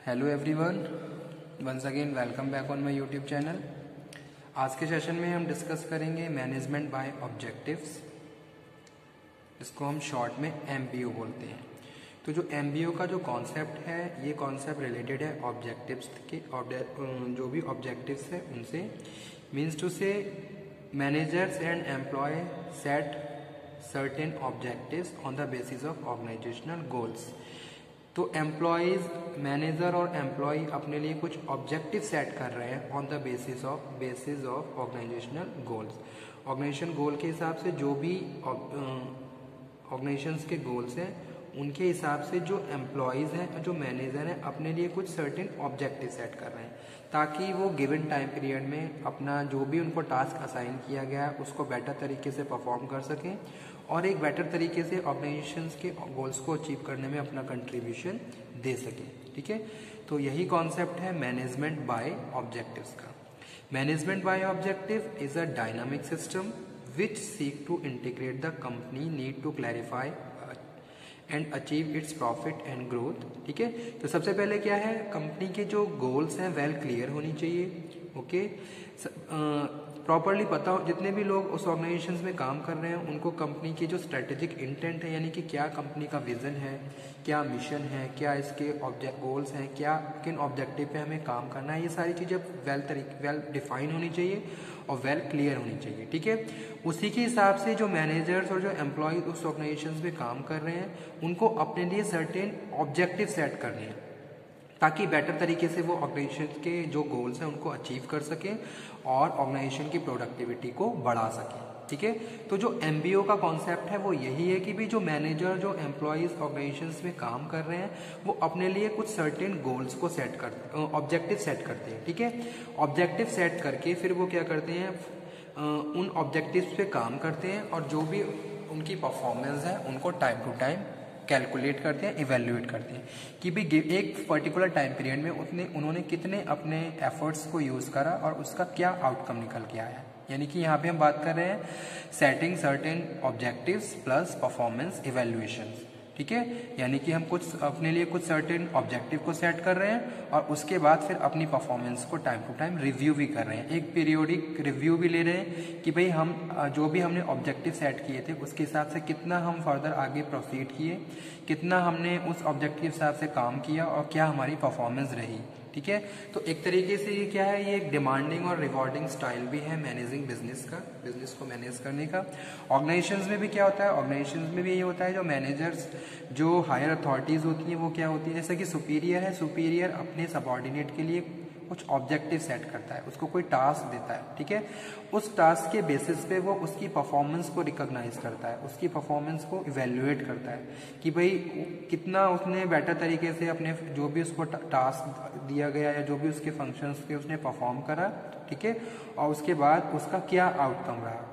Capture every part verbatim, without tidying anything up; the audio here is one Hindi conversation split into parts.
Hello everyone, once again welcome back on my YouTube channel. आज के सेशन में हम डिस्कस करेंगे मैनेजमेंट बाय ऑब्जेक्टिव्स। इसको हम शॉर्ट में एमबीओ बोलते हैं। तो जो एमबीओ का जो कॉन्सेप्ट है, ये कॉन्सेप्ट रिलेटेड है ऑब्जेक्टिव्स के, जो भी ऑब्जेक्टिव्स है उनसे। Means to say managers and employee set certain objectives on the basis of organisational goals. तो एम्प्लॉयज, मैनेजर और एम्प्लॉय अपने लिए कुछ ऑब्जेक्टिव सेट कर रहे हैं on the basis of basis of organisational goals. Organisation goal के हिसाब से जो भी ऑर्गेनाइजेशंस के गोल्स हैं उनके हिसाब से जो एम्प्लॉयज़ हैं, जो मैनेजर हैं, अपने लिए कुछ सर्टेन ऑब्जेक्टिव सेट कर रहे हैं ताकि वो गिवन टाइम पीरियड में अपना जो भी उनको टास्क असाइन किया गया है उसको बेटर तरीके से परफॉर्म कर सकें और एक बेटर तरीके से ऑर्गेनाइजेशंस के गोल्स को अचीव करने में अपना कंट्रीब्यूशन दे सकें। ठीक है, तो यही कॉन्सेप्ट है मैनेजमेंट बाय ऑब्जेक्टिव्स का। Management by objective is a dynamic system which seek to integrate the company need to clarify and achieve its profit and growth. ठीक है, तो सबसे पहले क्या है, कंपनी के जो गोल्स हैं वेल क्लियर होनी चाहिए। ओके, प्रॉपरली पता हो, जितने भी लोग उस ऑर्गेनाइजेशन में काम कर रहे हैं उनको कंपनी की जो स्ट्रेटेजिक इंटेंट है, यानी कि क्या कंपनी का विजन है, क्या मिशन है, क्या इसके ऑब्जेक्ट गोल्स हैं, क्या किन ऑब्जेक्टिव पे हमें काम करना है, ये सारी चीज़ें वेल तरीके वेल डिफाइन होनी चाहिए और वेल क्लियर होनी चाहिए। ठीक है, उसी के हिसाब से जो मैनेजर्स और जो एम्प्लॉय उस ऑर्गेनाइजेशन में काम कर रहे हैं उनको अपने लिए सर्टेन ऑब्जेक्टिव सेट करने हैं ताकि बेटर तरीके से वो ऑर्गेनाइजेशन के जो गोल्स हैं उनको अचीव कर सकें और ऑर्गेनाइजेशन की प्रोडक्टिविटी को बढ़ा सकें। ठीक है, तो जो एमबीओ का कॉन्सेप्ट है वो यही है कि भी जो मैनेजर, जो एम्प्लॉयज ऑर्गेनाइजेशंस में काम कर रहे हैं वो अपने लिए कुछ सर्टेन गोल्स को सेट कर ऑब्जेक्टिव सेट करते हैं। ठीक है, ऑब्जेक्टिव सेट करके फिर वो क्या करते हैं, उन ऑब्जेक्टिव्स पे काम करते हैं और जो भी उनकी परफॉर्मेंस है उनको टाइम टू टाइम कैलकुलेट करते हैं, इवेल्युएट करते हैं कि भी एक पर्टिकुलर टाइम पीरियड में उतने उन्होंने कितने अपने एफर्ट्स को यूज़ करा और उसका क्या आउटकम निकल के आया। यानी कि यहाँ पे हम बात कर रहे हैं setting certain objectives plus performance evaluations. ठीक है, यानी कि हम कुछ अपने लिए कुछ सर्टेन ऑब्जेक्टिव को सेट कर रहे हैं और उसके बाद फिर अपनी परफॉर्मेंस को टाइम टू टाइम रिव्यू भी कर रहे हैं, एक पीरियोडिक रिव्यू भी ले रहे हैं कि भाई हम जो भी हमने ऑब्जेक्टिव सेट किए थे उसके हिसाब से कितना हम फर्दर आगे प्रोसीड किए, कितना हमने उस ऑब्जेक्टिव हिसाब से काम किया और क्या हमारी परफॉर्मेंस रही। ठीक है, तो एक तरीके से ये क्या है, ये एक डिमांडिंग और रिवॉर्डिंग स्टाइल भी है मैनेजिंग बिजनेस का, बिजनेस को मैनेज करने का। ऑर्गेनाइजेशंस में भी क्या होता है, ऑर्गेनाइजेशंस में भी ये होता है जो मैनेजर्स, जो हायर अथॉरिटीज़ होती हैं वो क्या होती है, जैसे कि सुपीरियर है, सुपीरियर अपने सबऑर्डिनेट के लिए कुछ ऑब्जेक्टिव सेट करता है, उसको कोई टास्क देता है। ठीक है, उस टास्क के बेसिस पे वो उसकी परफॉर्मेंस को रिकॉग्नाइज करता है, उसकी परफॉर्मेंस को इवेल्युएट करता है कि भाई कितना उसने बेटर तरीके से अपने जो भी उसको टास्क दिया गया या जो भी उसके फंक्शंस के उसने परफॉर्म करा। ठीक है, और उसके बाद उसका क्या आउटकम रहा।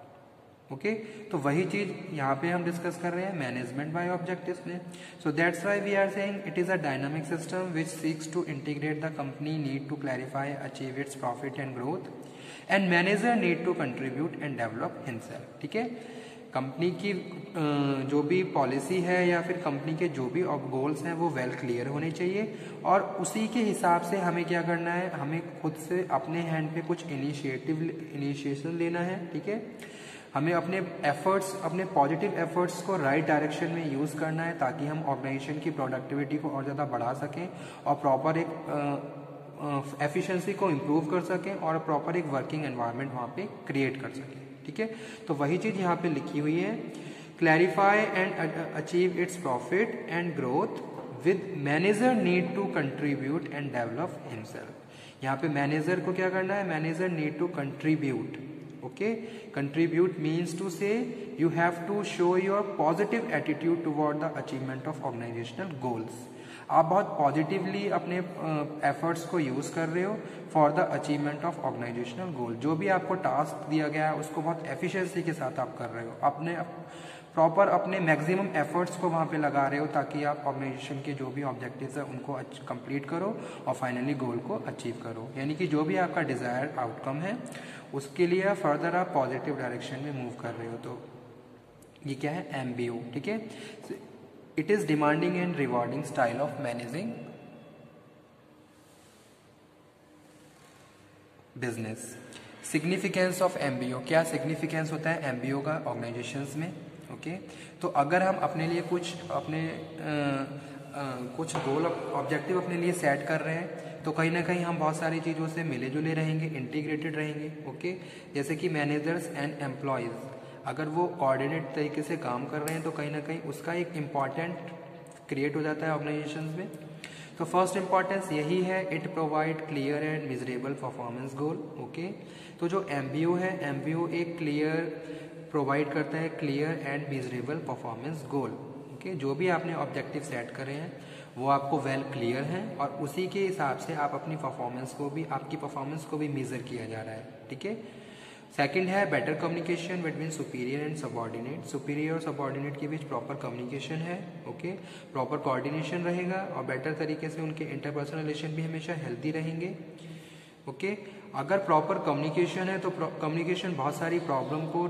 Okay okay? तो वही चीज यहाँ पे हम डिस्कस कर रहे हैं मैनेजमेंट बाय ऑब्जेक्टिव्स में। So that's why we are saying it is a dynamic system which seeks to integrate the company need to clarify achieve its profit and growth and manager need to contribute and develop himself. ठीक है, कंपनी की जो भी पॉलिसी है या फिर कंपनी के जो भी गोल्स हैं वो वेल क्लियर होने चाहिए और उसी के हिसाब से हमें क्या करना है, हमें खुद से अपने हैंड पे कुछ इनिशिएटिव इनिशिएशन लेना है। ठीक है, हमें अपने एफर्ट्स, अपने पॉजिटिव एफर्ट्स को राइट डायरेक्शन में यूज़ करना है ताकि हम ऑर्गेनाइजेशन की प्रोडक्टिविटी को और ज़्यादा बढ़ा सकें और प्रॉपर एक एफिशिएंसी को इम्प्रूव कर सकें और प्रॉपर एक वर्किंग एनवायरनमेंट वहाँ पे क्रिएट कर सकें। ठीक है, तो वही चीज़ यहाँ पे लिखी हुई है, clarify and achieve its profit and growth with manager need to contribute and develop himself. यहाँ पे मैनेजर को क्या करना है, manager need to contribute. okay, contribute means to say you have to show your positive attitude toward the achievement of organizational goals। आप बहुत पॉजिटिवली अपने एफर्ट्स uh, को यूज कर रहे हो for the achievement of organisational goal. जो भी आपको टास्क दिया गया है उसको बहुत एफिशिएंसी के साथ आप कर रहे हो, अपने प्रॉपर अपने मैक्सिमम एफर्ट्स को वहाँ पे लगा रहे हो ताकि आप ऑर्गेनाइजेशन के जो भी ऑब्जेक्टिव्स है उनको कंप्लीट करो और फाइनली गोल को अचीव करो। यानी कि जो भी आपका डिजायर्ड आउटकम है उसके लिए फर्दर आप पॉजिटिव डायरेक्शन में मूव कर रहे हो। तो ये क्या है, एमबीओ। ठीक है, it is demanding and rewarding style of managing business. Significance of MBO, क्या सिग्निफिकेंस होता है एमबीओ का ऑर्गेनाइजेशंस में। Okay okay? तो अगर हम अपने लिए कुछ अपने आ, आ, कुछ गोल ऑब्जेक्टिव अपने लिए सेट कर रहे हैं तो कहीं ना कहीं हम बहुत सारी चीज़ों से मिले जुले रहेंगे, इंटीग्रेटेड रहेंगे। Okay okay? जैसे कि मैनेजर्स एंड एम्प्लॉयज़ अगर वो कोऑर्डिनेट तरीके से काम कर रहे हैं तो कहीं ना कहीं उसका एक इम्पॉर्टेंट क्रिएट हो जाता है ऑर्गेनाइजेशन में। तो फर्स्ट इंपॉर्टेंस यही है, it provide clear and measurable performance goal. Okay, तो जो एमबीओ है, एमबीओ एक क्लियर प्रोवाइड करता है clear and measurable performance goal. Okay, जो भी आपने ऑब्जेक्टिव सेट करे हैं वो आपको वेल क्लियर हैं और उसी के हिसाब से आप अपनी परफॉर्मेंस को भी आपकी परफॉर्मेंस को भी मेजर किया जा रहा है। ठीक है। सेकंड है better communication between superior and subordinate. Superior और सबऑर्डिनेट के बीच प्रॉपर कम्युनिकेशन है। ओके, प्रॉपर कोऑर्डिनेशन रहेगा और बेटर तरीके से उनके इंटरपर्सनल रिलेशन भी हमेशा हेल्दी रहेंगे। Okay okay? अगर प्रॉपर कम्युनिकेशन है तो कम्युनिकेशन बहुत सारी प्रॉब्लम को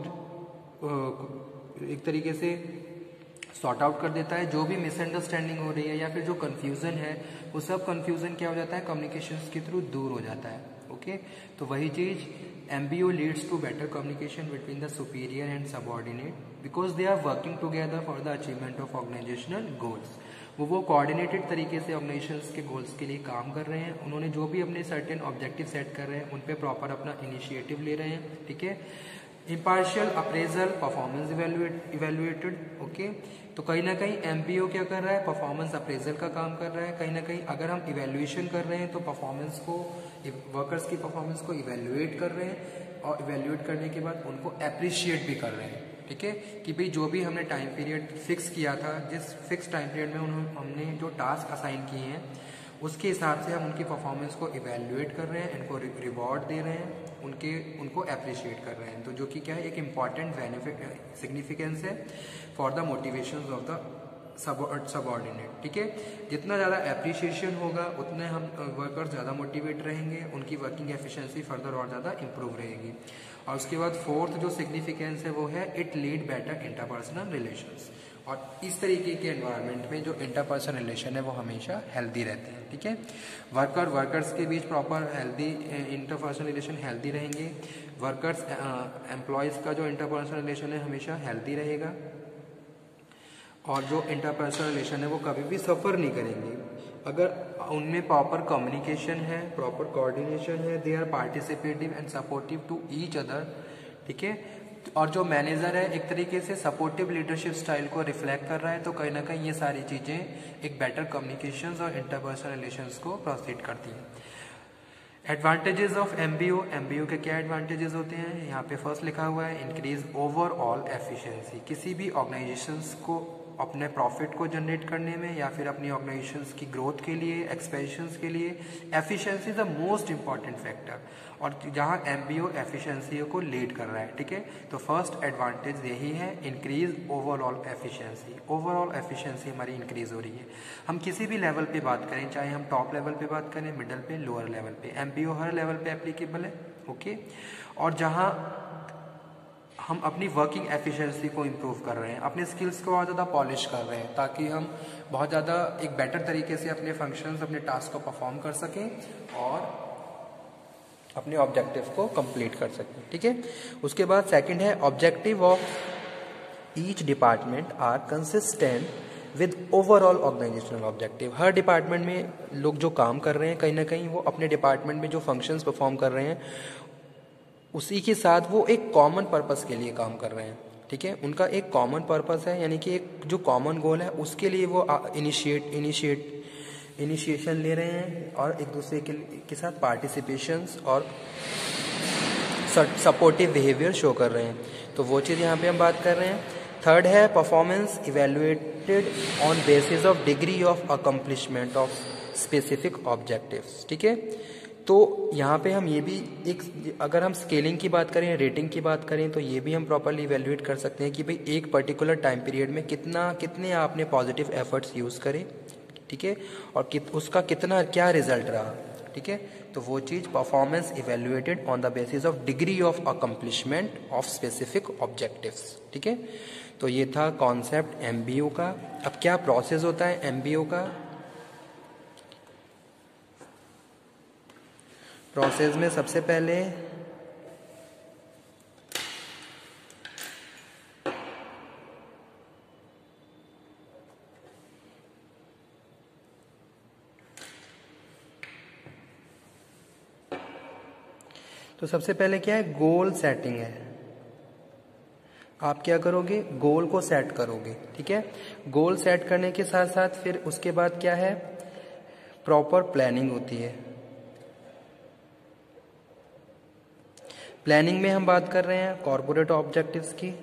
एक तरीके से सॉर्ट आउट कर देता है। जो भी मिसअंडरस्टैंडिंग हो रही है या फिर जो कन्फ्यूज़न है वो सब कन्फ्यूज़न क्या हो जाता है, कम्युनिकेशन के थ्रू दूर हो जाता है। Okay okay? तो वही चीज़ MBO leads to better communication between the superior and subordinate because they are working together for the achievement of organisational goals. वो वो कोऑर्डिनेटेड तरीके से ऑर्गेनाइजेशंस के गोल्स के लिए काम कर रहे हैं। उन्होंने जो भी अपने सर्टेन ऑब्जेक्टिव सेट कर रहे हैं उन पे प्रॉपर अपना इनिशिएटिव ले रहे हैं। ठीक है। Impartial appraisal, performance evaluated. Okay, तो कहीं ना कहीं एमपीओ क्या कर रहा है, परफॉर्मेंस अप्रेजल का काम कर रहा है। कहीं ना कहीं अगर हम इवेल्युएशन कर रहे हैं तो परफॉर्मेंस को, वर्कर्स की परफॉर्मेंस को इवेल्युएट कर रहे हैं और इवेल्युएट करने के बाद उनको अप्रिशिएट भी कर रहे हैं। ठीक है, कि भाई जो भी हमने टाइम पीरियड फिक्स किया था, जिस फिक्स टाइम पीरियड में उन्होंने हमने जो टास्क असाइन किए हैं उसके हिसाब से हम उनकी परफॉर्मेंस को इवेल्युएट कर रहे हैं, इनको रिवॉर्ड दे रहे हैं, उनके उनको अप्रिशिएट कर रहे हैं। तो जो कि क्या है, एक इम्पॉर्टेंट बेनिफिट सिग्निफिकेंस है for the motivations of the subordinate. ठीक है, जितना ज़्यादा अप्रिशिएशन होगा उतने हम वर्कर्स ज़्यादा मोटिवेट रहेंगे, उनकी वर्किंग एफिशिएंसी फर्दर और ज़्यादा इंप्रूव रहेगी। और उसके बाद फोर्थ जो सिग्निफिकेंस है वो है it lead better interpersonal relations. और इस तरीके के एनवायरनमेंट में जो इंटरपर्सनल रिलेशन है वो हमेशा हेल्दी रहते हैं। ठीक है, वर्कर वर्कर्स के बीच proper healthy interpersonal relation healthy रहेंगे। वर्कर्स एम्प्लॉयज़ का जो इंटरपर्सनल रिलेशन है हमेशा हेल्दी रहेगा और जो इंटरपर्सनल रिलेशन है वो कभी भी सफ़र नहीं करेंगे अगर उनमें प्रॉपर कम्युनिकेशन है, प्रॉपर कोऑर्डिनेशन है, they are participative and supportive to each other. ठीक है, और जो मैनेजर है एक तरीके से सपोर्टिव लीडरशिप स्टाइल को रिफ्लेक्ट कर रहा है। तो कहीं ना कहीं ये सारी चीज़ें एक बेटर कम्युनिकेशंस और इंटरपर्सनल रिलेशंस को प्रोसीड करती हैं। एडवांटेजेस ऑफ एमबीओ, एमबीओ के क्या एडवांटेजेस होते हैं, यहाँ पे फर्स्ट लिखा हुआ है इंक्रीज ओवरऑल एफिशिएंसी। किसी भी ऑर्गेनाइजेशंस को अपने प्रॉफिट को जनरेट करने में या फिर अपनी ऑर्गेनाइजेशंस की ग्रोथ के लिए, एक्सपेंशंस के लिए efficiency is the most important factor और जहाँ एमबीओ एफिशिएंसी को लीड कर रहा है। ठीक है, तो फर्स्ट एडवांटेज यही है, increase overall efficiency. Overall efficiency हमारी इंक्रीज हो रही है। हम किसी भी लेवल पे बात करें, चाहे हम टॉप लेवल पे बात करें, मिडल पे, लोअर लेवल पे, एमबीओ हर लेवल पे एप्लीकेबल है। ओके, और जहाँ हम अपनी वर्किंग एफिशिएंसी को इम्प्रूव कर रहे हैं, अपने स्किल्स को और ज़्यादा पॉलिश कर रहे हैं ताकि हम बहुत ज़्यादा एक बेटर तरीके से अपने फंक्शंस, अपने टास्क को परफॉर्म कर सकें और अपने ऑब्जेक्टिव को कंप्लीट कर सकें। ठीक है, उसके बाद सेकंड है objective of each department are consistent with overall organisational objective. हर डिपार्टमेंट में लोग जो काम कर रहे हैं कहीं ना कहीं वो अपने डिपार्टमेंट में जो फंक्शंस परफॉर्म कर रहे हैं उसी के साथ वो एक कॉमन पर्पस के लिए काम कर रहे हैं। ठीक है, उनका एक कॉमन पर्पस है, यानी कि एक जो कॉमन गोल है उसके लिए वो इनिशिएट इनिशिएट इनिशिएशन ले रहे हैं और एक दूसरे के, के साथ पार्टिसिपेशंस और सपोर्टिव बिहेवियर शो कर रहे हैं। तो वो चीज़ यहाँ पे हम बात कर रहे हैं। थर्ड है performance evaluated on basis of degree of accomplishment of specific objectives. ठीक है, तो यहाँ पे हम ये भी एक, अगर हम स्केलिंग की बात करें, रेटिंग की बात करें, तो ये भी हम प्रॉपरली इवेल्युएट कर सकते हैं कि भाई एक पर्टिकुलर टाइम पीरियड में कितना कितने आपने पॉजिटिव एफर्ट्स यूज़ करे। ठीक है, और कित, उसका कितना क्या रिजल्ट रहा। ठीक है, तो वो चीज़ performance evaluated on the basis of degree of accomplishment of specific objectives. ठीक है, तो ये था कॉन्सेप्ट एमबीओ का। अब क्या प्रोसेस होता है एमबीओ का, प्रोसेस में सबसे पहले तो सबसे पहले क्या है, गोल सेटिंग है। आप क्या करोगे, गोल को सेट करोगे, ठीक है। गोल सेट करने के साथ साथ फिर उसके बाद क्या है, प्रॉपर प्लानिंग होती है। प्लानिंग में हम बात कर रहे हैं कॉर्पोरेट ऑब्जेक्टिव्स की।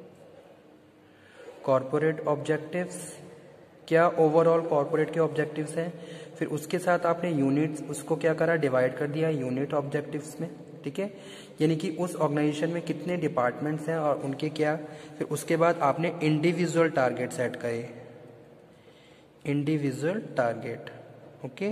कॉर्पोरेट ऑब्जेक्टिव्स क्या, ओवरऑल कॉर्पोरेट के ऑब्जेक्टिव्स हैं। फिर उसके साथ आपने यूनिट्स, उसको क्या करा, डिवाइड कर दिया यूनिट ऑब्जेक्टिव्स में, ठीक है। यानी कि उस ऑर्गेनाइजेशन में कितने डिपार्टमेंट्स हैं और उनके क्या। फिर उसके बाद आपने इंडिविजुअल टारगेट सेट करे, इंडिविजुअल टारगेट, ओके।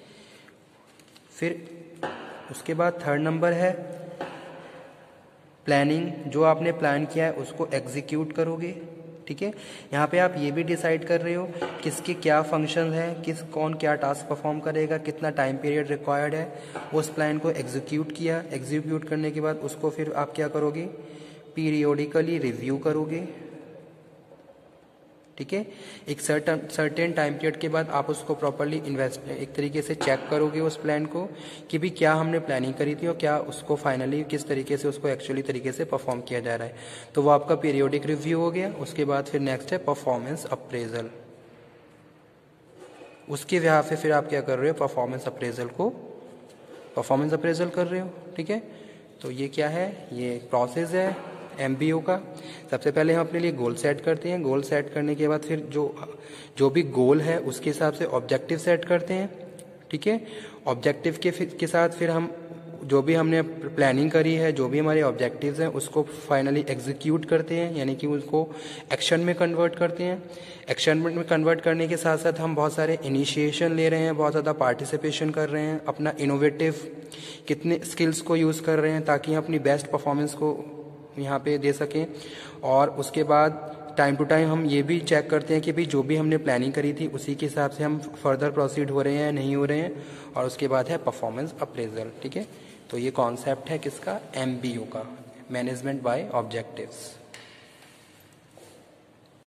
फिर उसके बाद थर्ड नंबर है प्लानिंग। जो आपने प्लान किया है उसको एग्जीक्यूट करोगे, ठीक है। यहाँ पे आप ये भी डिसाइड कर रहे हो किसके क्या फंक्शन है, किस कौन क्या टास्क परफॉर्म करेगा, कितना टाइम पीरियड रिक्वायर्ड है। उस प्लान को एग्जीक्यूट किया, एग्जीक्यूट करने के बाद उसको फिर आप क्या करोगे, पीरियोडिकली रिव्यू करोगे, ठीक है। एक सर्टन सर्टेन टाइम पीरियड के बाद आप उसको प्रॉपरली इन्वेस्ट एक तरीके से चेक करोगे उस प्लान को कि भी क्या हमने प्लानिंग करी थी और क्या उसको फाइनली किस तरीके से उसको एक्चुअली तरीके से परफॉर्म किया जा रहा है। तो वो आपका पीरियोडिक रिव्यू हो गया। उसके बाद फिर नेक्स्ट है परफॉर्मेंस अप्रेजल। उसके वजह से फिर आप क्या कर रहे हो, परफॉर्मेंस अप्रेजल को परफॉर्मेंस अप्रेजल कर रहे हो, ठीक है। तो ये क्या है, ये एक प्रोसेस है एमबीओ का। सबसे पहले हम अपने लिए गोल सेट करते हैं। गोल सेट करने के बाद फिर जो जो भी गोल है उसके हिसाब से ऑब्जेक्टिव सेट करते हैं, ठीक है। ऑब्जेक्टिव के के साथ फिर हम जो भी हमने प्लानिंग करी है, जो भी हमारे ऑब्जेक्टिव्स हैं उसको फाइनली एग्जीक्यूट करते हैं, यानी कि उसको एक्शन में कन्वर्ट करते हैं। एक्शन में कन्वर्ट करने के साथ साथ हम बहुत सारे इनिशिएशन ले रहे हैं, बहुत ज़्यादा पार्टिसिपेशन कर रहे हैं, अपना इनोवेटिव कितने स्किल्स को यूज़ कर रहे हैं ताकि हम अपनी बेस्ट परफॉर्मेंस को यहाँ पे दे सकें। और उसके बाद टाइम टू टाइम हम ये भी चेक करते हैं कि भाई जो भी हमने प्लानिंग करी थी उसी के हिसाब से हम फर्दर प्रोसीड हो रहे हैं या नहीं हो रहे हैं। और उसके बाद है परफॉर्मेंस अप्रेजल, ठीक है। तो ये कॉन्सेप्ट है किसका, एमबीओ का, मैनेजमेंट बाय ऑब्जेक्टिव्स।